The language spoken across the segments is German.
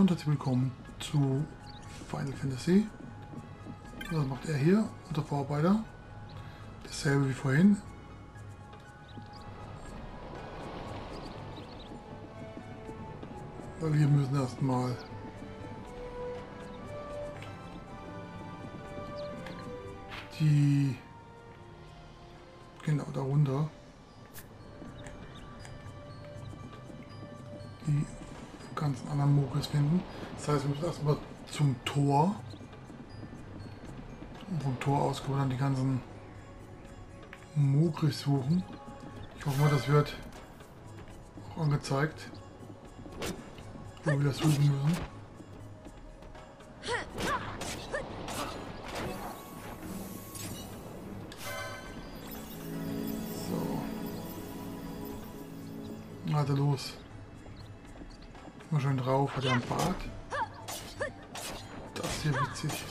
und herzlich willkommen zu Final Fantasy. Was macht er hier? Unser Vorarbeiter. Dasselbe wie vorhin. Weil wir müssen erstmal die darunter die ganzen anderen Mogris finden. Das heißt, wir müssen erstmal zum Tor. Und vom Tor aus können wir dann die ganzen Mogris suchen. Ich hoffe mal, das wird auch angezeigt, wo wir das suchen müssen. So. Also los. Mal schön drauf, hat er einen Bart. Das ist hier witzig.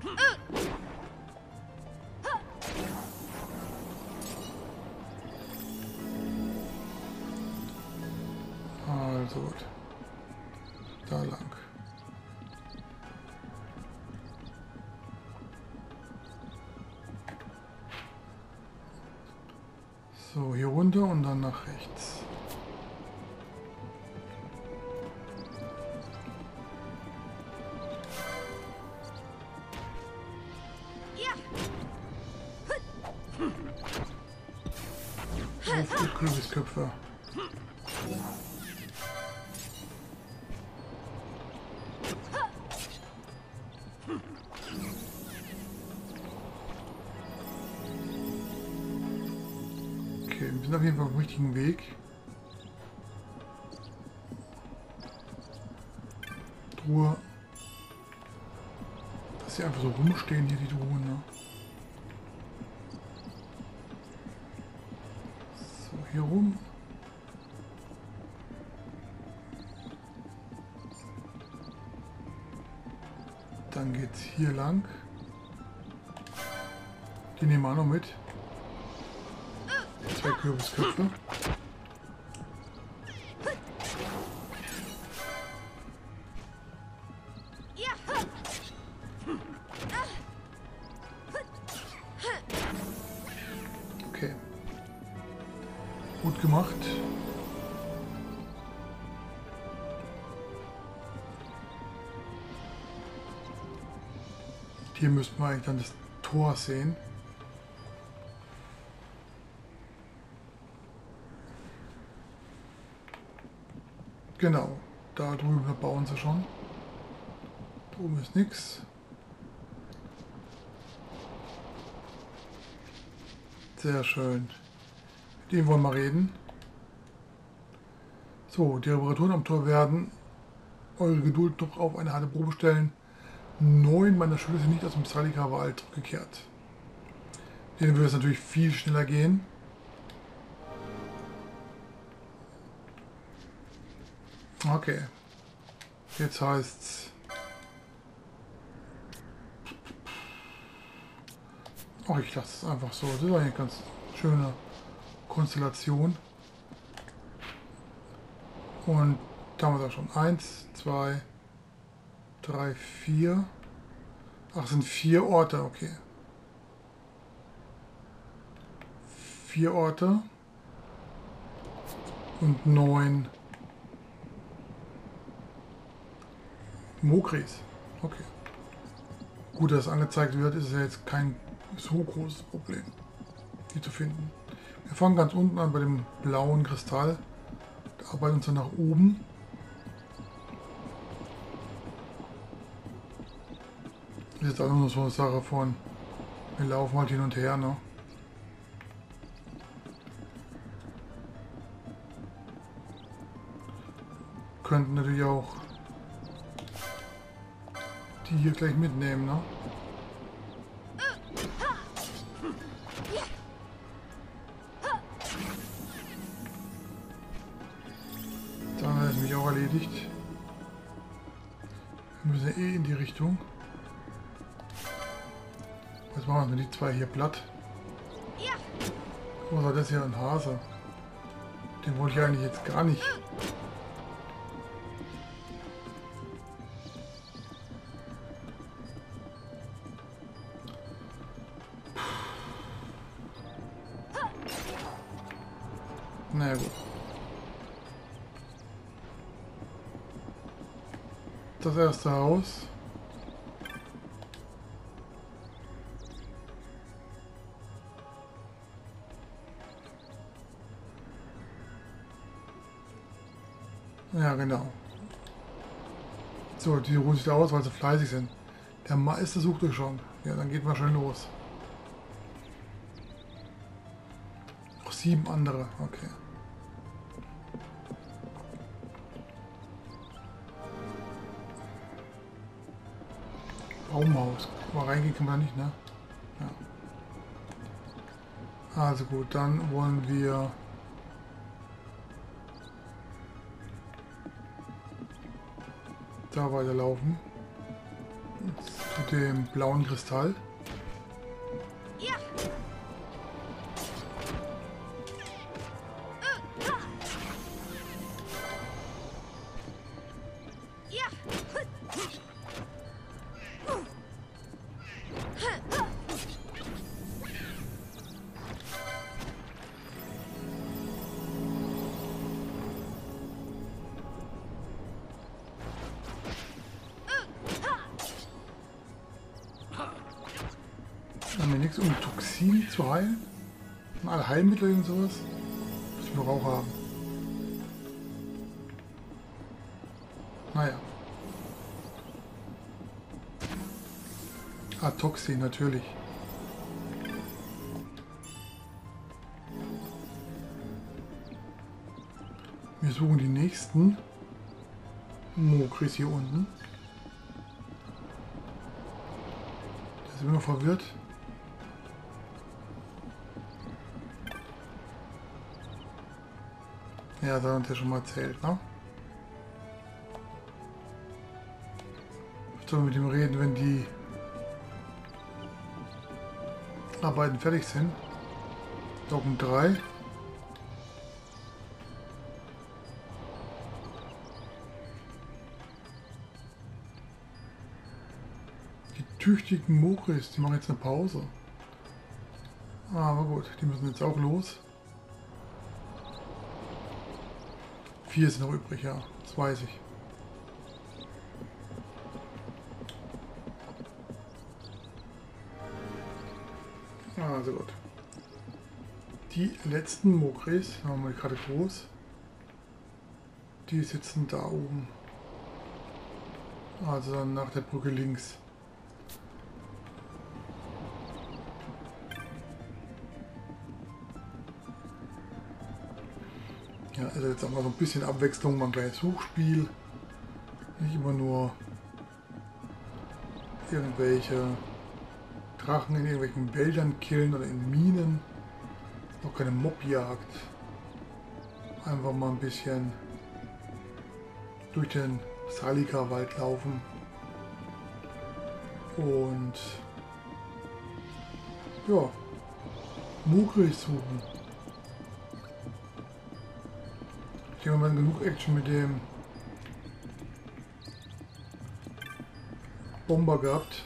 Also gut. Da lang. So, hier runter und dann nach rechts. Auf die Kürbisköpfe. Okay, wir sind auf jeden Fall auf dem richtigen Weg. Truhe. Dass sie einfach so rumstehen hier, die Truhen, ne? So, hier rum. Dann geht's hier lang. Die nehmen wir auch noch mit. 2 Kürbisköpfe. Okay. Gut gemacht. Hier müssten wir eigentlich dann das Tor sehen. Genau, da drüben bauen sie schon. Da oben ist nichts. Sehr schön. Mit dem wollen wir reden. So, die Reparaturen am Tor werden eure Geduld noch auf eine harte Probe stellen. 9 meiner Schüler sind nicht aus dem Salika-Wald zurückgekehrt. Denen würde es natürlich viel schneller gehen. Okay. Jetzt heißt's. Ach, ich lasse es einfach so. Das ist eine ganz schöne Konstellation. Und da haben wir es auch schon. 1, 2, 3, 4. Ach, es sind 4 Orte, okay. 4 Orte. Und 9 Mogris. Okay. Gut, dass es angezeigt wird, ist ja jetzt kein so großes Problem, die zu finden. Wir fangen ganz unten an bei dem blauen Kristall. Da arbeiten wir uns dann nach oben. Das ist jetzt auch nur so eine Sache von, wir laufen halt hin und her, ne? Könnten natürlich auch die hier gleich mitnehmen, ne? Dann hat es mich auch erledigt. Wir müssen ja eh in die Richtung. Jetzt machen wir die 2 hier platt. Was war das hier? Ein Hase. Den wollte ich eigentlich jetzt gar nicht Naja gut. Das erste Haus. Ja, genau. So, die ruhen sich da aus, weil sie fleißig sind. Der Meister sucht euch schon. Ja, dann geht mal schön los. Noch 7 andere. Okay. Baumhaus. Aber reingehen kann man da nicht, ne? Ja. Also gut, dann wollen wir da weiterlaufen. Zu dem blauen Kristall. Ja. Ja. Haben wir nichts, um Toxin zu heilen? Alle Heilmittel und sowas? Müssen wir auch haben. Naja. Ah, Toxin, natürlich. Wir suchen die nächsten Mokris hier unten. Da sind wir noch verwirrt. Ja, das hat uns ja schon mal erzählt, ne? Ich soll mit ihm reden, wenn die Arbeiten fertig sind. Doggen 3. Die tüchtigen Mokris, die machen jetzt eine Pause. Aber gut, die müssen jetzt auch los. 4 sind noch übrig, ja, das weiß ich. Also gut. Die letzten Mokris, haben wir gerade groß, die sitzen da oben. Also dann nach der Brücke links. Ja, also jetzt auch mal so ein bisschen Abwechslung, mal ein kleines Suchspiel. Nicht immer nur irgendwelche Drachen in irgendwelchen Wäldern killen oder in Minen. Noch keine Mobjagd. Einfach mal ein bisschen durch den Salika-Wald laufen. Und ja, Mokris suchen. Ich habe mal genug Action mit dem Bomber gehabt.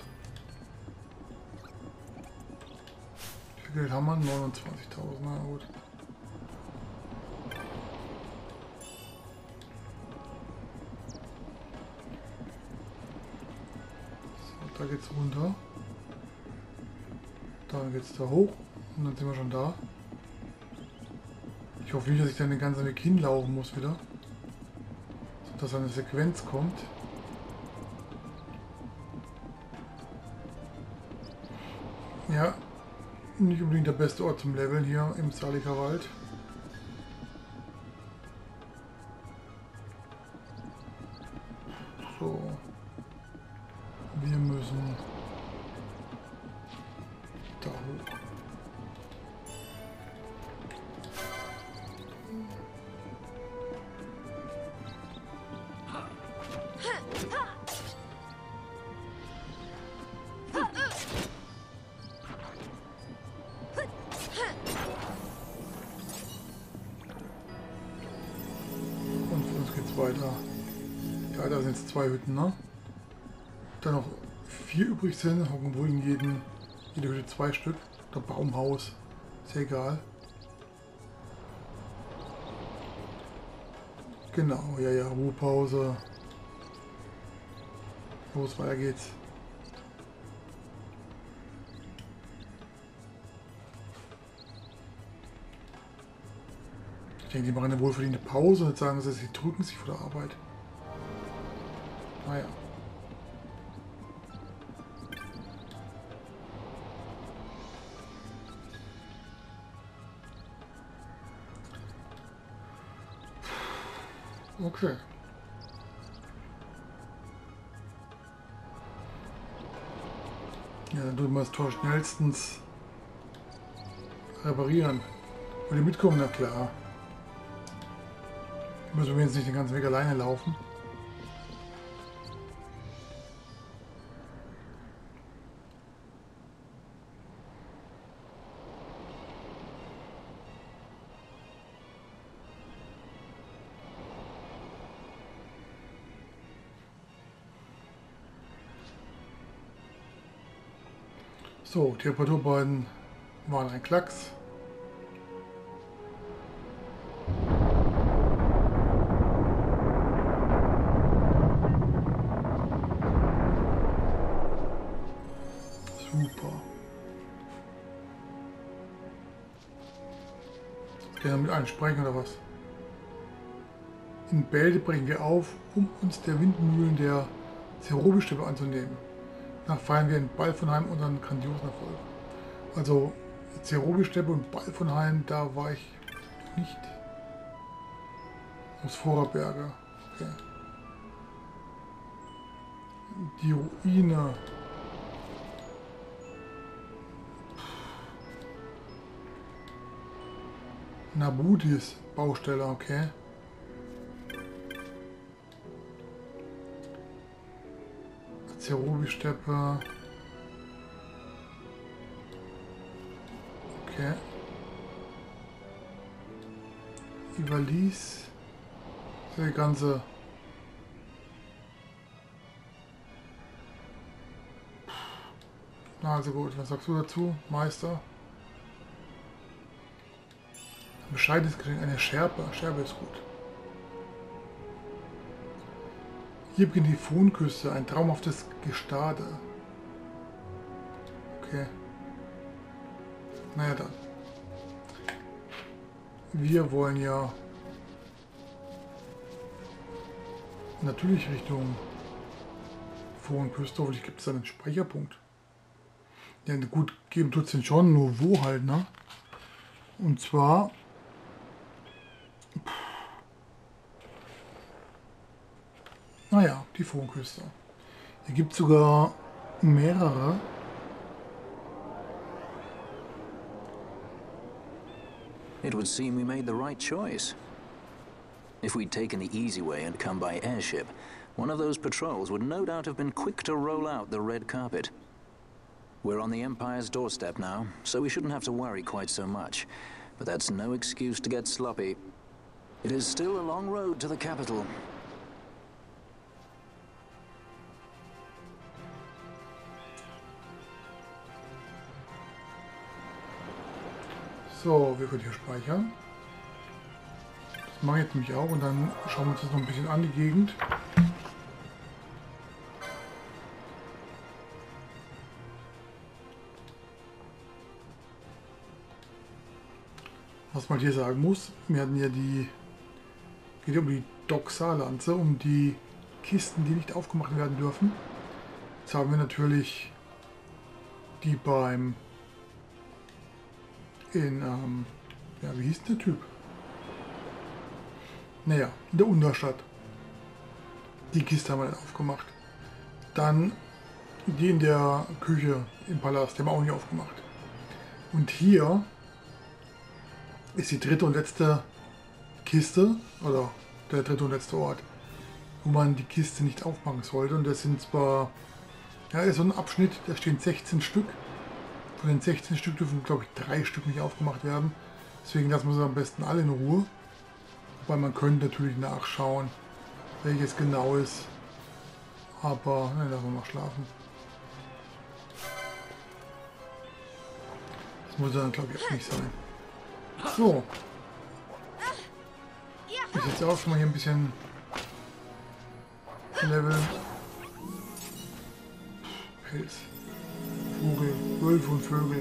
Wie viel Geld haben wir? 29.000, na gut. So, da geht's runter. Dann geht's da hoch und dann sind wir schon da. Ich hoffe nicht, dass ich dann den ganzen Weg hinlaufen muss wieder. Dass eine Sequenz kommt. Ja, nicht unbedingt der beste Ort zum Leveln hier im Salika-Wald. So. Wir müssen da hoch. Weiter. Ja, da sind jetzt 2 Hütten, ne? Da noch 4 übrig sind, hocken wohl in jede Hütte 2 Stück. Oder Baumhaus. Ist ja egal. Genau, ja, ja, Ruhepause. Los, weiter geht's. Ich denke, die machen eine wohlverdiente Pause und jetzt sagen sie, sie drücken sich vor der Arbeit. Naja. Okay. Ja, dann tun wir das Tor schnellstens reparieren. Wollt ihr mitkommen? Na klar. Müssen wir jetzt nicht den ganzen Weg alleine laufen. So, die Reparaturbeiden waren ein Klacks. Super. Gerne mit einsprechen oder was? In Bälde brechen wir auf, um uns der Windmühlen der Serobi-Steppe anzunehmen. Danach feiern wir in Balfonheim unseren grandiosen Erfolg. Also Serobi-Steppe und Balfonheim, da war ich nicht. Aus Vorarberge. Okay. Die Ruine. Nabudis Baustelle, okay. Serobi-Steppe. Okay. Ivalice. Die ganze. Na also gut, was sagst du dazu, Meister? Ein bescheidenes Geschenk, eine Scherbe. Scherbe ist gut. Hier beginnt die Fohnküste, ein traumhaftes Gestade. Okay. Naja dann. Wir wollen ja natürlich Richtung Fohnküste, hoffentlich gibt es da einen Speicherpunkt. Ja gut, geben tut es den schon, nur wo halt, ne? Und zwar naja, die Fohnküste. Hier gibt es sogar mehrere. It would seem we made the right choice. If we'd taken the easy way and come by airship, one of those patrols would no doubt have been quick to roll out the red carpet. We're on the Empire's doorstep now, so we shouldn't have to worry quite so much. But that's no excuse to get sloppy. It is still a long road to the capital. So, wir können hier speichern. Das mache ich jetzt nämlich auch und dann schauen wir uns das noch ein bisschen an, die Gegend. Was man hier sagen muss, wir hatten ja die, geht um die Doxa-Lanze, um die Kisten, die nicht aufgemacht werden dürfen. Jetzt haben wir natürlich die beim ja, wie hieß der Typ? Naja, in der Unterstadt. Die Kiste haben wir dann aufgemacht. Dann die in der Küche im Palast, die haben wir auch nicht aufgemacht. Und hier ist die dritte und letzte Kiste, oder der dritte und letzte Ort, wo man die Kiste nicht aufmachen sollte. Und das sind zwar, ja, ist so ein Abschnitt, da stehen 16 Stück. Von den 16 Stück dürfen, glaube ich, 3 Stück nicht aufgemacht werden. Deswegen lassen wir sie am besten alle in Ruhe. Wobei man könnte natürlich nachschauen, welches genau ist. Aber, nein, lassen wir mal schlafen. Das muss dann, glaube ich, auch nicht sein. So. Ich jetzt auch schon mal hier ein bisschen Level. Pilz. Vogel. Wölfe und Vögel.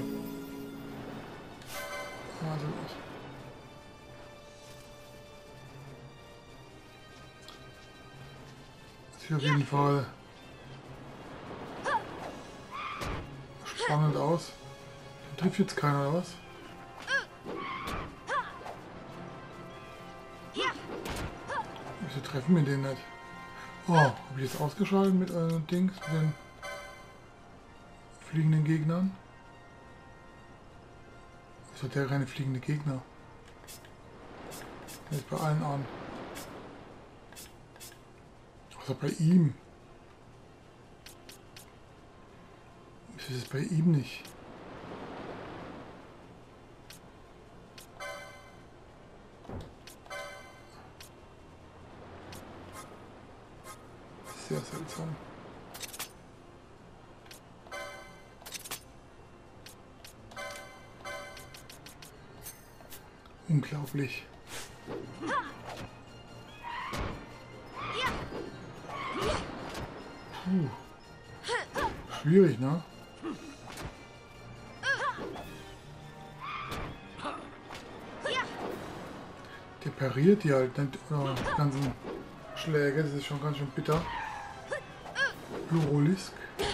Also gut. Sieht auf jeden Fall spannend aus. Trifft jetzt keiner, oder was? Wieso treffen wir den nicht? Oh, habe ich jetzt ausgeschaltet mit Dings, mit den fliegenden Gegnern? Wieso hat der keine fliegende Gegner? Der ist bei allen an. Außer bei ihm. Wieso ist es bei ihm nicht? Sehr seltsam. Unglaublich. Schwierig, ne? Der pariert die halt nicht, oder die ganzen Schläge, das ist schon ganz schön bitter. Pluralisk.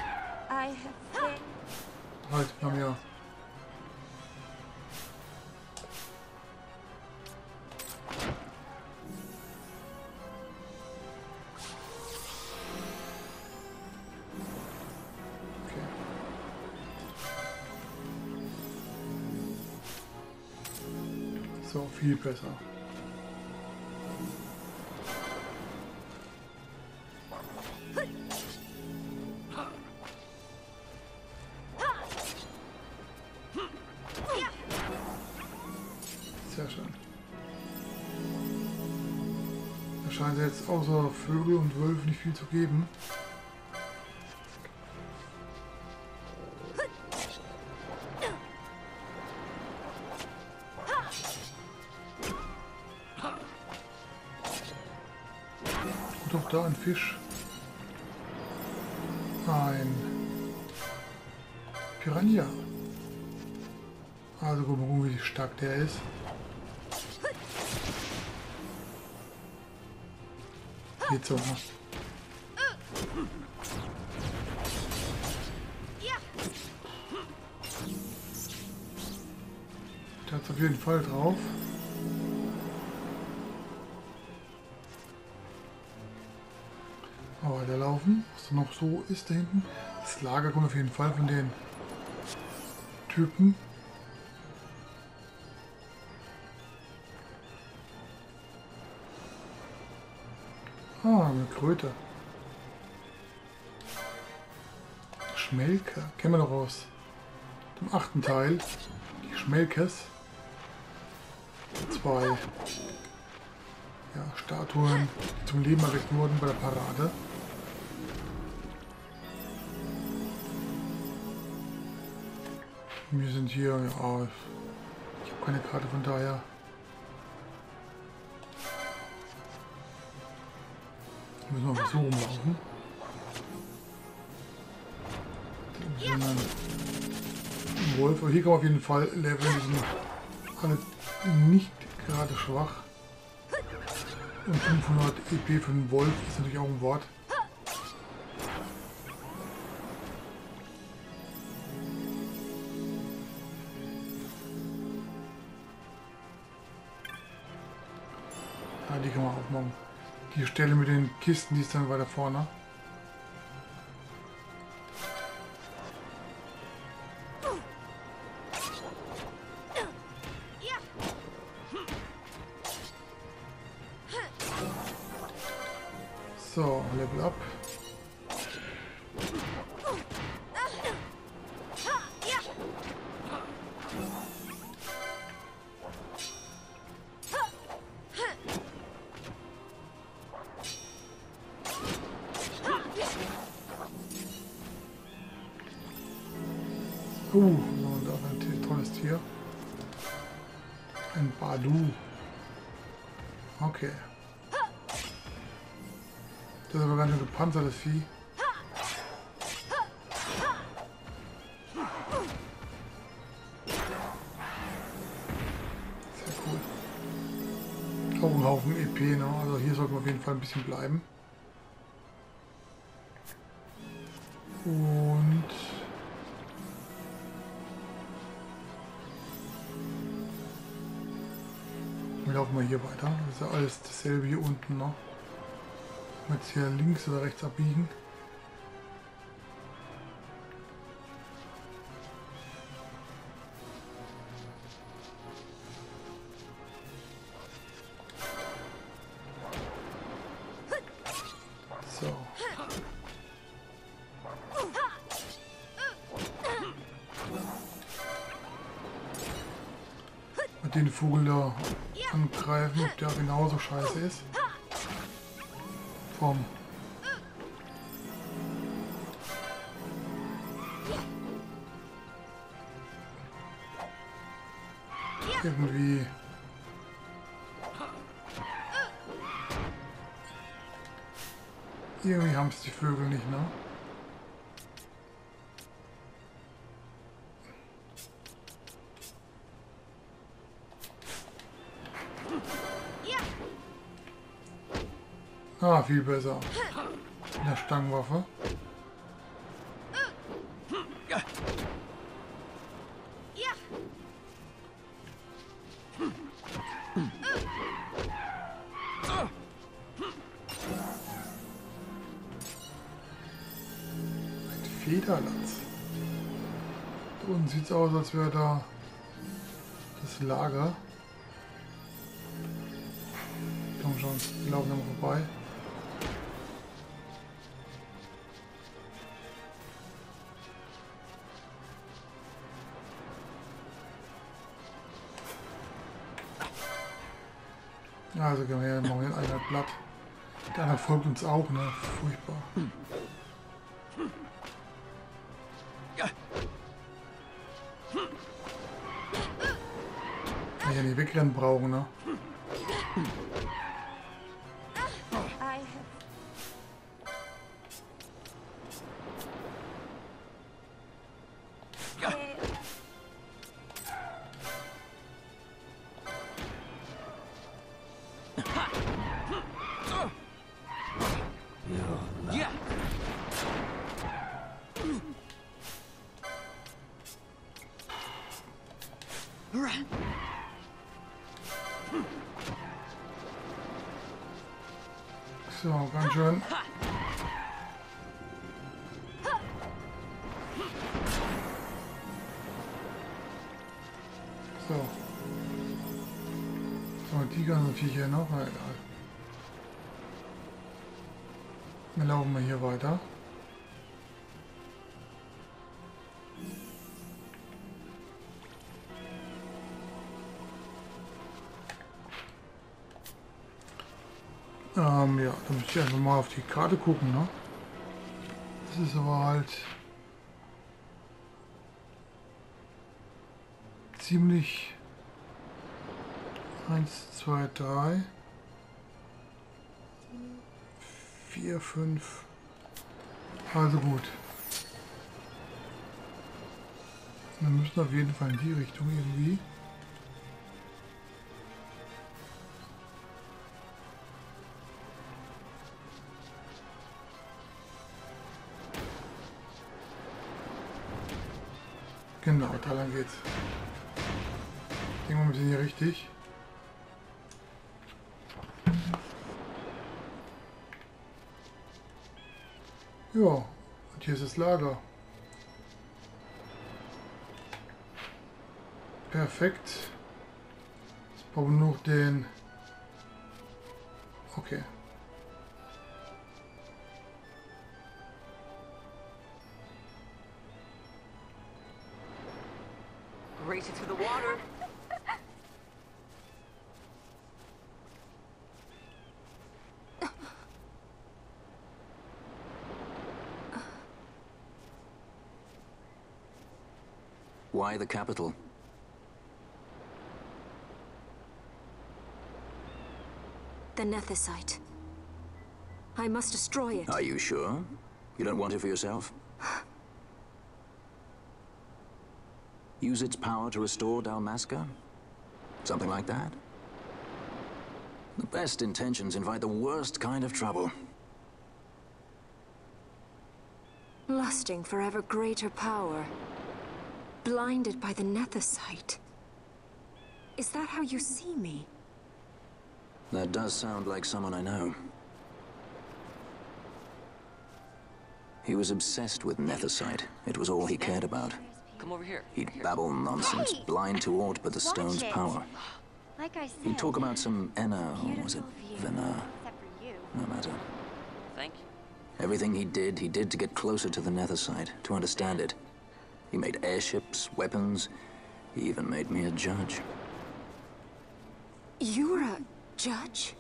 Halt, wir haben ja. Okay. So, viel besser. Sehr schön. Da scheint es jetzt außer Vögel und Wölfe nicht viel zu geben. Und auch da ein Fisch. Ein Piranha. Also gucken, wie stark der ist. Geht so. Der hat es auf jeden Fall drauf. Aber weiterlaufen, was da noch so ist da hinten. Das Lager kommt auf jeden Fall von den Typen. Ah, eine Kröte. Schmelke. Kennen wir noch aus dem 8. Teil. Die Schmelkes. 2 ja, Statuen, die zum Leben erweckt wurden bei der Parade. Wir sind hier, ja, ich habe keine Karte, von daher. Müssen wir mal so rumlaufen. Dann Wolf, aber hier kann man auf jeden Fall Level, die sind alle nicht gerade schwach. Und 500 EP für den Wolf ist natürlich auch ein Wort. Ja, die kann man aufmachen. Die Stelle mit den Kisten, die ist dann weiter vorne. So, Level up. Und auch ein tolles Tier. Ein Badu. Okay. Das ist aber ganz schön gepanzertes Vieh. Sehr cool. Auch ein Haufen EP, ne? Also hier sollten wir auf jeden Fall ein bisschen bleiben. Und wir laufen mal hier weiter. Das ist ja alles dasselbe hier unten, ne? Jetzt hier links oder rechts abbiegen. So. Mit den Vogel da angreifen, ob der genauso scheiße ist. Vom irgendwie haben es die Vögel nicht, ne? Ah, viel besser. Mit der Stangenwaffe. Federlatz. Da unten sieht es aus, als wäre da das Lager. Komm schon, wir laufen da mal vorbei. Also gehen wir her, machen wir ein Blatt. Der andere folgt uns auch, ne? Furchtbar. Wenn ich ja nicht wegrennen brauchen, ne? So, ganz schön. So. So, die ganzen Viecher noch. Na egal. Wir laufen mal hier weiter. Ja, da muss ich einfach mal auf die Karte gucken, ne? Das ist aber halt ziemlich 1, 2, 3, 4, 5. Also gut. Wir müssen auf jeden Fall in die Richtung irgendwie. Genau, da lang geht's. Ich denke mal, wir sind hier richtig. Ja, und hier ist das Lager. Perfekt. Jetzt brauchen wir noch den... Okay. Race it to the water. Why the capital? The Nethicite. I must destroy it. Are you sure? You don't want it for yourself? Use its power to restore Dalmasca? Something like that? The best intentions invite the worst kind of trouble. Lusting for ever greater power. Blinded by the Nethicite. Is that how you see me? That does sound like someone I know. He was obsessed with Nethicite. It was all he cared about. Come over here. He'd babble nonsense, Hey! blind to aught but the stone's it. power. Like I said, He'd talk about some Enna, or was it beautiful view. Vena? Except for you. No matter. Thank you. Everything he did to get closer to the Nethicite, to understand it. He made airships, weapons. He even made me a judge. You're a judge?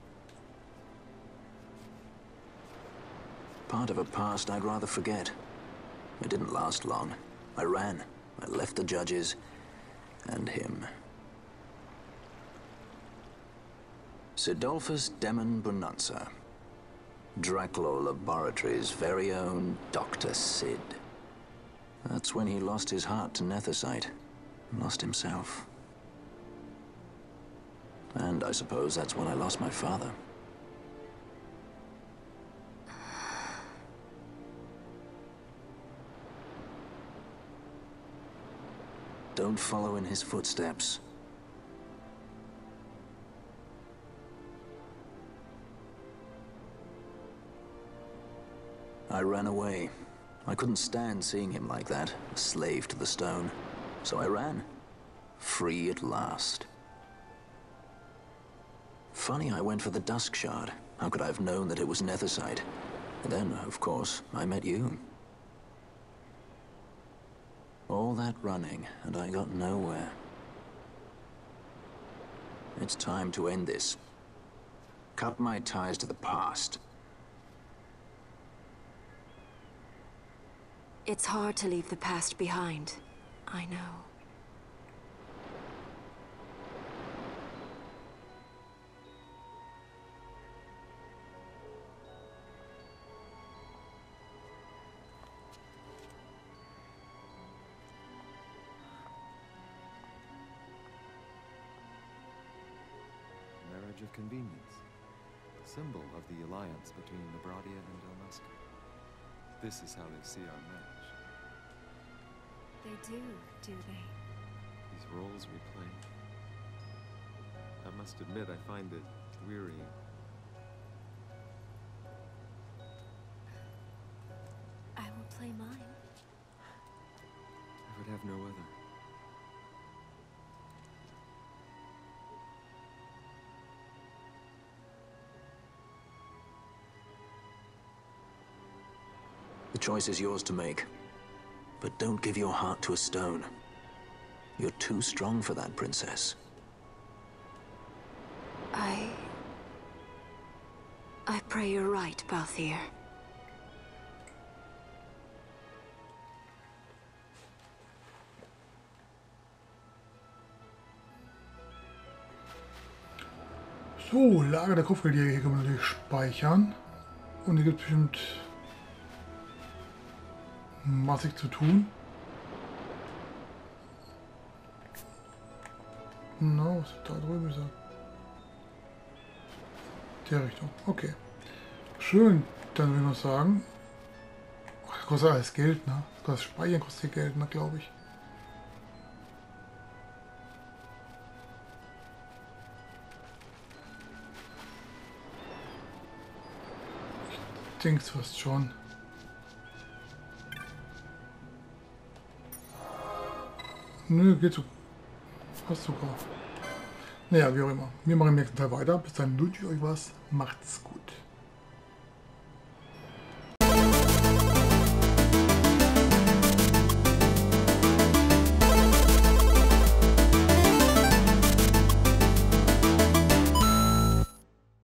Part of a past I'd rather forget. It didn't last long. I ran. I left the judges and him. Sidolphus Demon Bonanza. Draculaur Laboratories' very own Dr. Sid. That's when he lost his heart to Nethicite. Lost himself. And I suppose that's when I lost my father. Don't follow in his footsteps. I ran away. I couldn't stand seeing him like that, a slave to the stone. So I ran. Free at last. Funny I went for the Dusk Shard. How could I have known that it was Nethicite? And then, of course, I met you. All that running, and I got nowhere. It's time to end this. Cut my ties to the past. It's hard to leave the past behind. I know. Marriage of convenience. The symbol of the alliance between Labradia and Dalmasca. This is how they see our match. They do they? These roles we play. I must admit, I find it wearying. I will play mine. I would have no other. The choice is yours to make. But don't give your heart to a stone. You're too strong for that, princess. I pray you're right, Balthier. So, Lager der Kopfgeldjäger, hier können wir natürlich speichern. Und hier gibt es bestimmt massig zu tun. Na, was ist da drüben gesagt? Der Richtung. Okay. Schön. Dann würde ich mal sagen. Ach, das kostet alles Geld, ne? Das Speichern kostet Geld, ne, glaube ich. Ich denke es fast schon. Nö, geht so. Fast sogar. Naja, wie auch immer. Wir machen im nächsten Teil weiter. Bis dann wünsche ich euch was. Macht's gut.